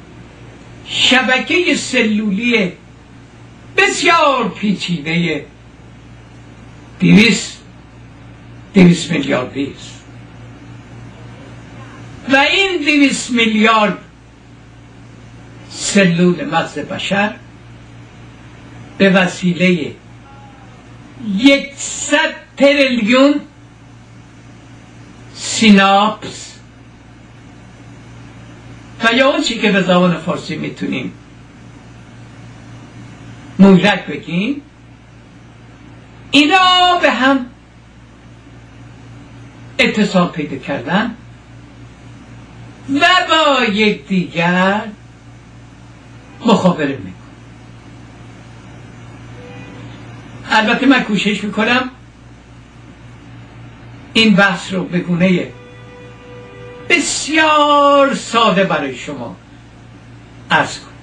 شبکه سلولی بسیار پیچیده دویست دویست میلیاردی است. و این دویست میلیارد سلول مغز بشر به وسیله یکصد تریلیون سیناپس و یا اون چی که به زبان فارسی میتونیم مولک بگیم، اینا به هم اتصال پیدا کردن و با یکدیگر مخابره میکنن. البته من کوشش میکنم این بحث رو به گونه بسیار ساده برای شما عرض کنم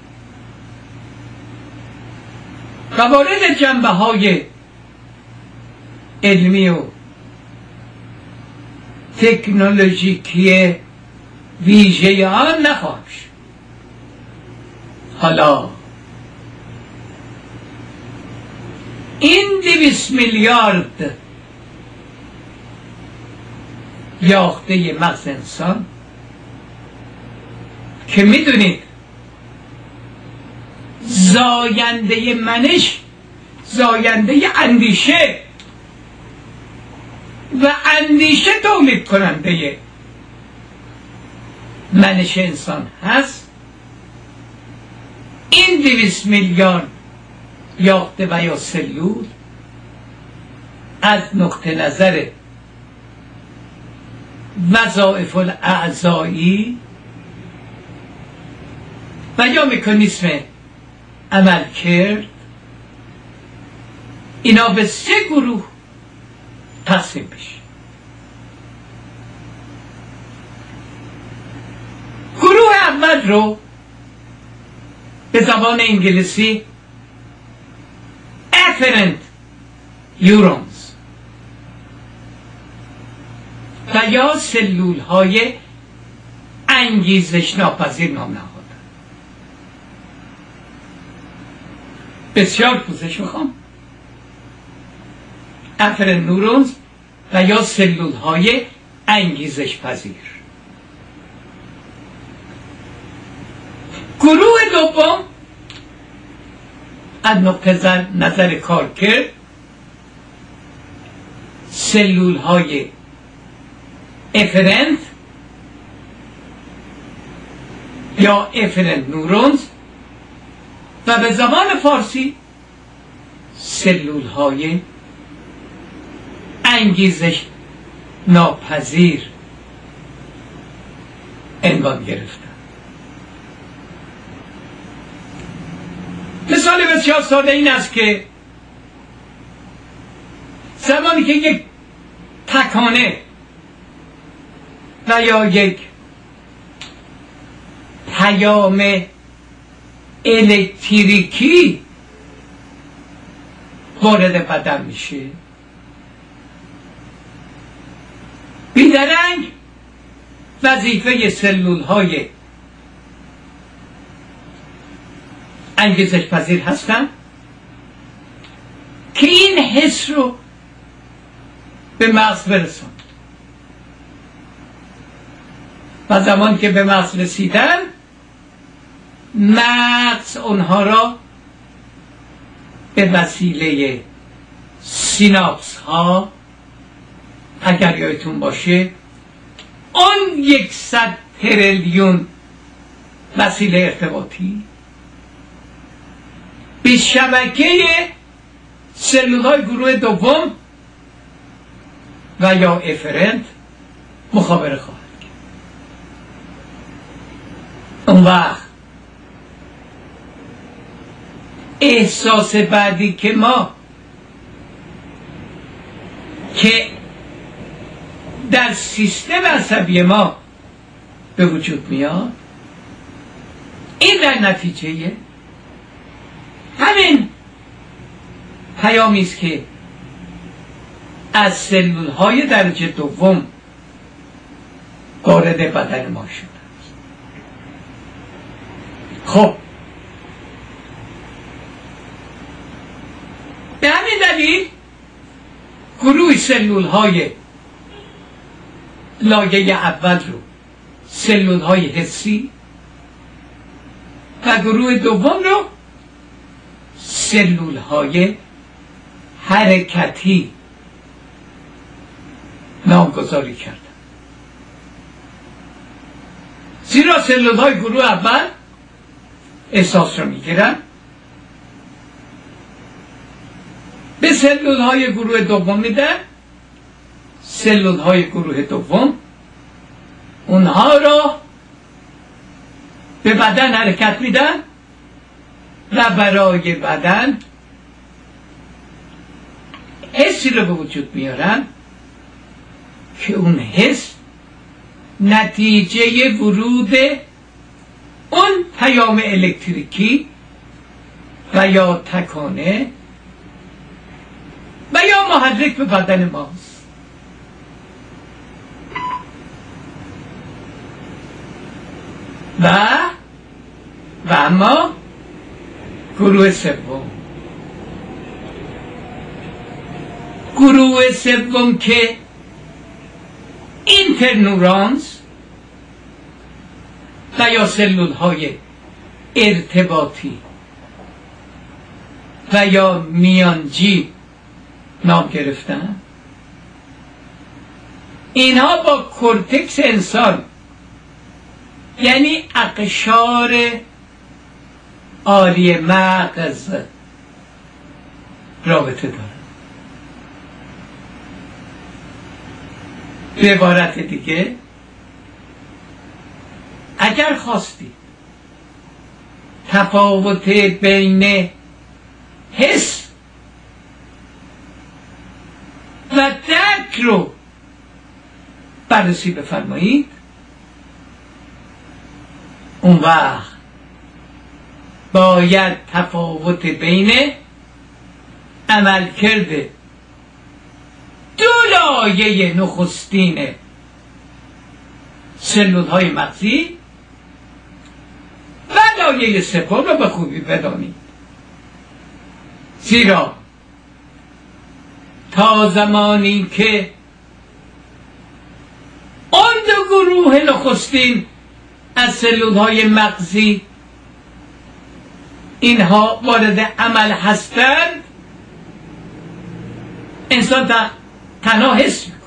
و وارد جنبه های علمی و تکنولوژیکی ویژه آن نخواهم شد. حالا این دویست میلیارد یافته مغز انسان که میدونید زاینده منش، زاینده اندیشه و اندیشه تولید کننده منش انسان هست، این دویست میلیارد یافته و یا سلول از نقطه نظر وظایف الاعضایی و یا مکانیسم عمل کرد اینا به سه گروه تقسیم بشه. گروه اول رو به زبان انگلیسی afferent neurons و یا سلول های انگیزش ناپذیر نام نهادن. بسیار پوزش میخوام. afferent neurons و یا سلول های انگیزش پذیر. گروه دوم از نقطه نظر کارکرد سلول های افرنت یا افرنت نورونز و به زبان فارسی سلول های انگیزش ناپذیر عنوان گرفتن. مثال بسیار ساده این است که زمانی که یک تکانه و یا یک پیام الکتریکی وارد بدن میشه، بیدرنگ وظیفه سلول های انگیزش پذیر هستن که این حس رو به مغز برسون و زمان که به مغز رسیدن مغز اونها را به وسیله سیناپس ها، اگر یادتون باشه اون یکصد تریلیون وسیله ارتباطی به شبکه سلول های گروه دوم و یا افرنت مخابره خواهد کرد. اون وقت احساس بعدی که ما که در سیستم عصبی ما به وجود میاد این در نتیجه همین پیامی است که از سلول های درجه دوم وارد بدن ما شده. خب به همین دلیل گروه سلول های لایه اول رو سلول های حسی و گروه دوم رو سلول های حرکتی نامگذاری کردن. زیرا سلول های گروه اول احساس رو میگیرن، به سلول های گروه دوم میدن، سلول های گروه دوم اونها را به بدن حرکت میدن و برای بدن حسی رو به وجود میارن که اون حس نتیجه ورود اون پیام الکتریکی و یا تکانه و یا محرک به بدن ماست. و و اما گروه سوم گروه سوم که اینترنورانز و یا سلول های ارتباطی و یا میانجی نام گرفتن، اینها با کورتکس انسان یعنی اقشار عالی مغز رابطه دارن. به عبارت دیگه اگر خواستی تفاوت بین حس بررسی بفرمایید، اون وقت باید تفاوت بین عملکرد دو لایه نخستین سلولهای مغزی و لایه سوم رو به خوبی بدانید، زیرا تا زمانی که آن دو گروه نخستین از سلولهای مغزی اینها وارد عمل هستند، انسان تا تنها حس میکن،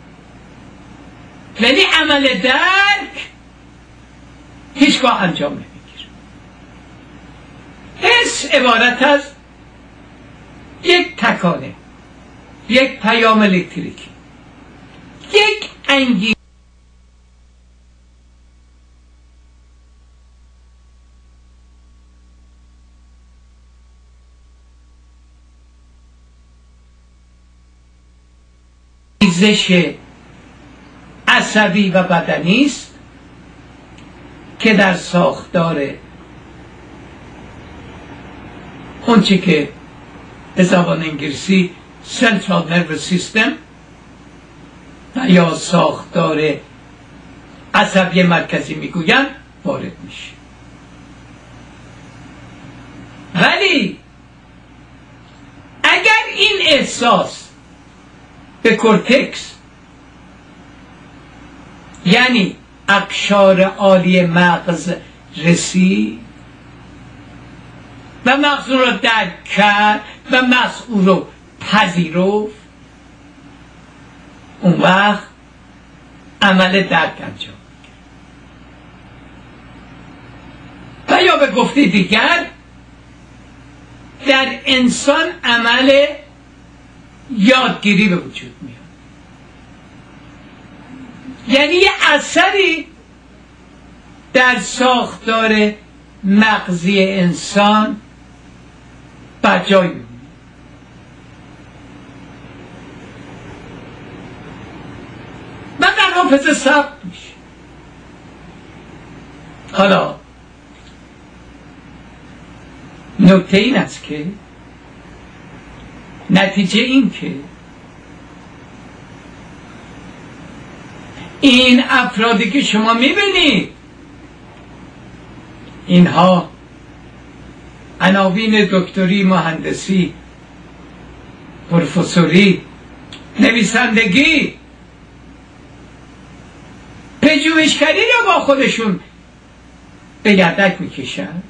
ولی عمل درک هیچگاه انجام نمیگیره. حس عبارت از یک تکانه، یک پیام الکتریکی، یک انگیزه ریزش عصبی و بدنی است که در ساختار اونچه که به زبان انگلیسی Central Nervous System و یا ساختار عصبی مرکزی میگویند وارد میشه. ولی اگر این احساس به کورتکس یعنی اقشار عالی مغز رسید و مغز رو درک کرد و مغز او رو پذیرفت، اون وقت عمل درک انجام میگیره. و یا به گفته دیگر در انسان عمل یادگیری به وجود میاد، یعنی یه اثری در ساختار مغزی انسان بر جای میمونه. و در حافظه ثبت میشه. حالا نکته این است که نتیجه این که این افرادی که شما میبینید اینها عناوین دکتری، مهندسی، پروفسوری، نویسندگی، پژوهشگری رو با خودشون به گردک میکشن،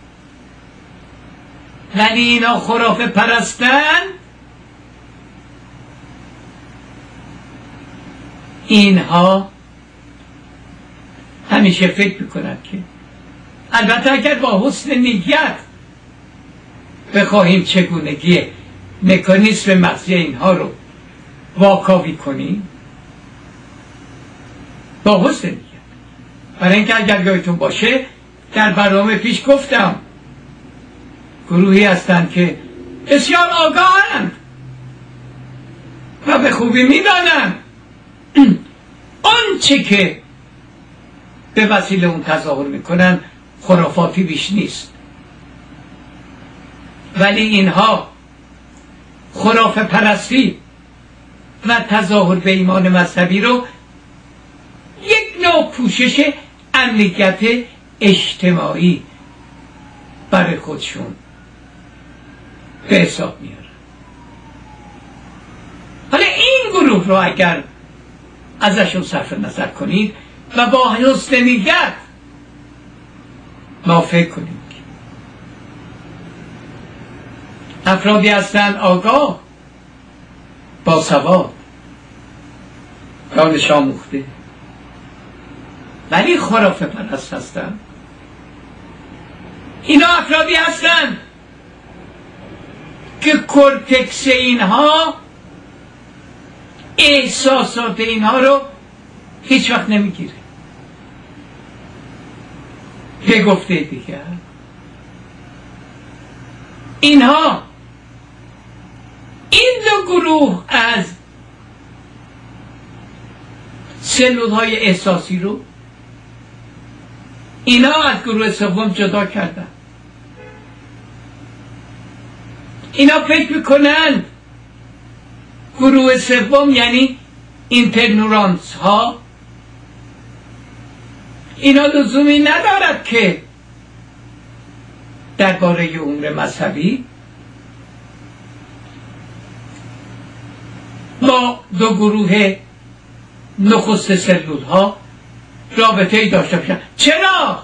ولی اینا خرافه پرستن. اینها همیشه فکر میکنن که البته اگر با حسن نیت بخواهیم چگونگی مکانیسم مغزی اینها رو واکاوی کنیم، با حسن نیت، برای اینکه اگر یادتون باشه در برنامه پیش گفتم گروهی هستند که بسیار آگاهند و به خوبی میدانند آنچه که به وسیله اون تظاهر میکنن خرافاتی بیش نیست، ولی اینها خرافه پرستی و تظاهر به ایمان مذهبی رو یک نوع پوشش امنیت اجتماعی برای خودشون به حساب میارن. حالا این گروه رو اگر ازشون صرف نظر کنید و با حسن نیت ما فکر کنید افرادی هستند آگاه، با سواد، دانش آموخته، ولی خرافه پرست هستند. اینا افرادی هستند که کورتکس اینها احساسات اینها رو هیچ وقت نمیگیره. به گفته دیگر اینها این دو گروه از سلولهای احساسی رو اینا از گروه سوم جدا کردن. اینا فکر میکنن گروه سوم یعنی اینترنورانس ها، اینا لزومی ندارد که درباره امور مذهبی با دو گروه نخست سلول ها رابطه ای داشته باشن. چرا؟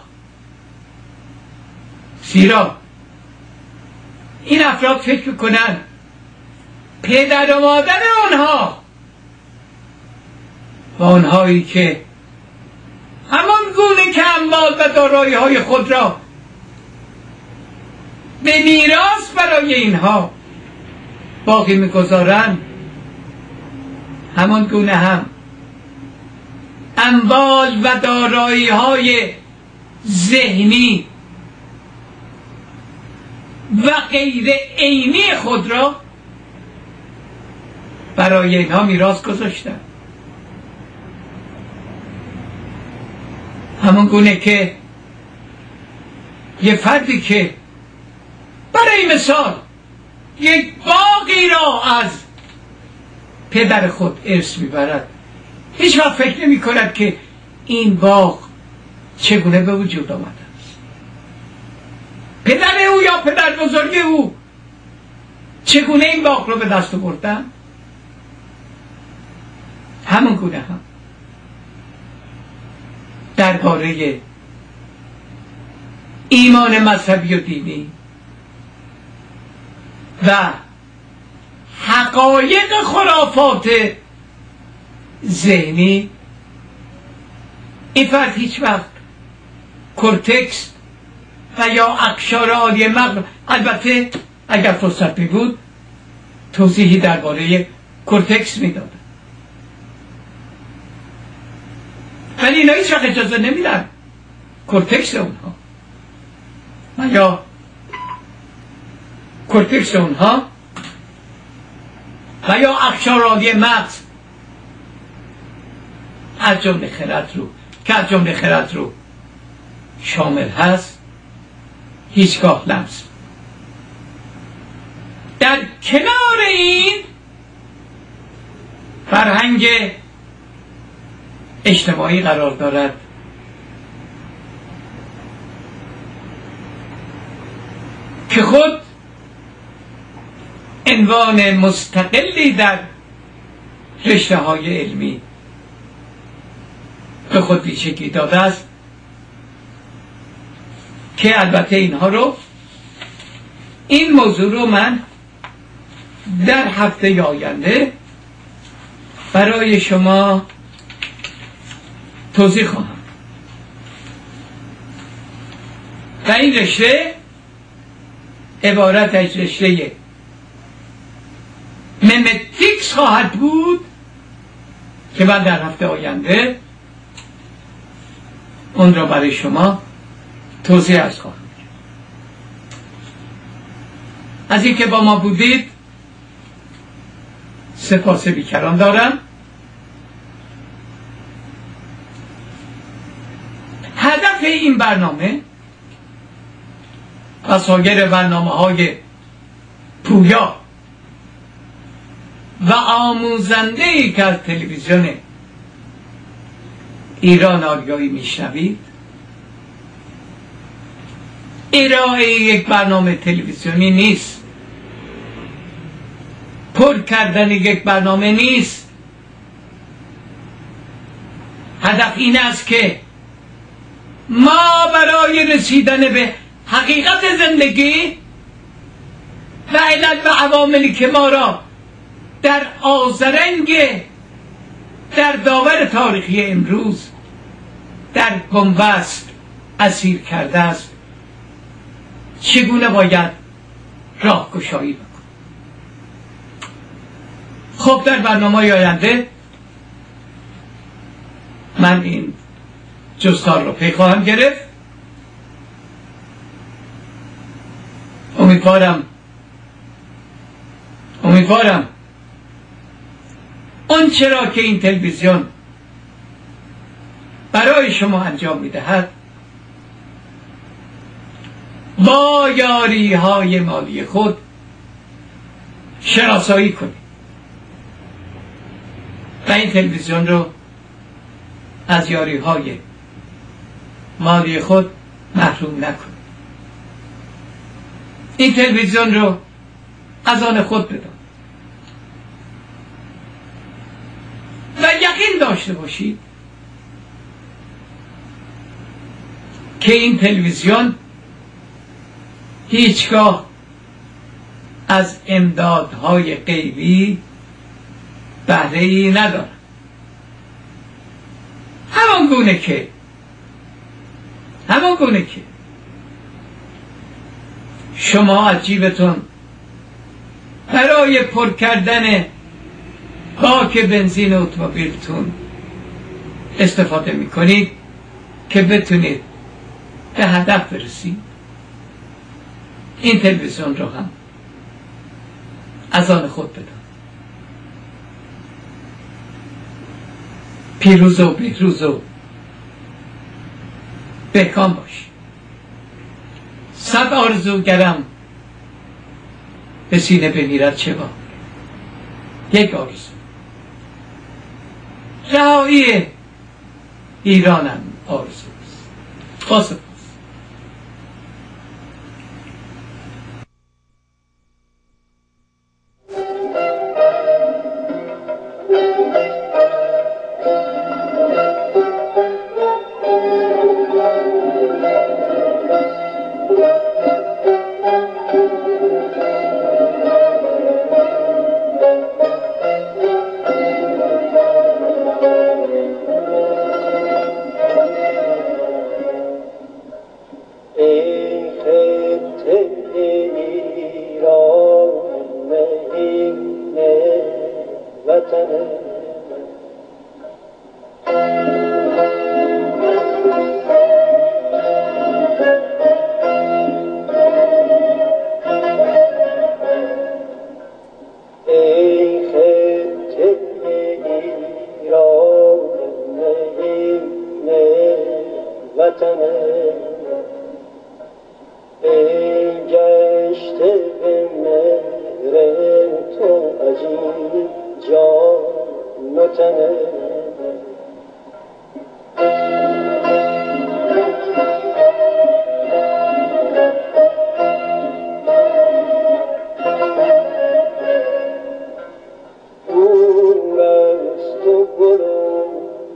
زیرا این افراد فکر میکنن پدر و مادر آنها و آنهایی که همان گونه که اموال و دارایی های خود را به میراث برای اینها باقی میگذارند، همان گونه هم اموال و دارایی های ذهنی و غیر عینی خود را برای اینها میراث گذاشتن. همون گونه که یه فردی که برای مثال یک باغی را از پدر خود ارث میبرد، هیچ وقت فکر نمی کند که این باغ چگونه به وجود آمده است، پدر او یا پدر بزرگ او چگونه این باغ را به دست آوردن. همون گونه هم درباره ایمان مذهبی و دینی و حقایق خرافات ذهنی، این فرد هیچ وقت کورتکس و یا اقشار عالی مغز، البته اگر فرصت بود توضیحی درباره کورتکس میداد، ولی اینا هیچ وقت اجازه نمیدن کورتکس اونها و یا کورتکس اونها و یا اقشار عالی مغز از جمله خرد رو که از جمله خرد رو شامل هست هیچگاه لمس. در کنار این فرهنگ اجتماعی قرار دارد که خود عنوان مستقلی در رشته های علمی به خود ویژگی داده است که البته اینها رو این موضوع رو من در هفته آینده برای شما توضیح خواهم. و این رشته عبارت از رشته ممتیکس خواهد بود که من در هفته آینده اون را برای شما توضیح از خواهم. از اینکه با ما بودید سپاس بیکران دارم. هدف این برنامه و سایر برنامه های پویا و آموزنده ای که از تلویزیون ایران آریایی میشنوید ارائه یک برنامه تلویزیونی نیست، پر کردن یک برنامه نیست. هدف این است که ما برای رسیدن به حقیقت زندگی و علت و عواملی که ما را در آذرنگ در داور تاریخی امروز در بنبست اسیر کرده است چگونه باید راهگشایی بکنیم. خب در برنامه آینده من این جستار رو پی خواهم گرفت. امیدوارم امیدوارم اون چرا که این تلویزیون برای شما انجام میدهد با یاری های مالی خود شناسایی کنید و این تلویزیون رو از یاری های مالی خود محروم نکنید. این تلویزیون رو از آن خود بدان و یقین داشته باشید که این تلویزیون هیچگاه از امدادهای غیبی بهره ای ندارد. همان گونه که همان گونه که شما از جیبتون برای پر کردن باک بنزین اتومبیلتون استفاده میکنید که بتونید به هدف برسید، این تلویزیون رو هم از آن خود بدان. پیروز و بهروز و بهکام باش. صد آرزوگرم به سینه بمیرد چه با یک آرزو، رهایی ایرانم آرزوست. خواستم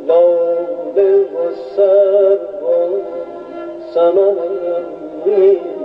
سمنم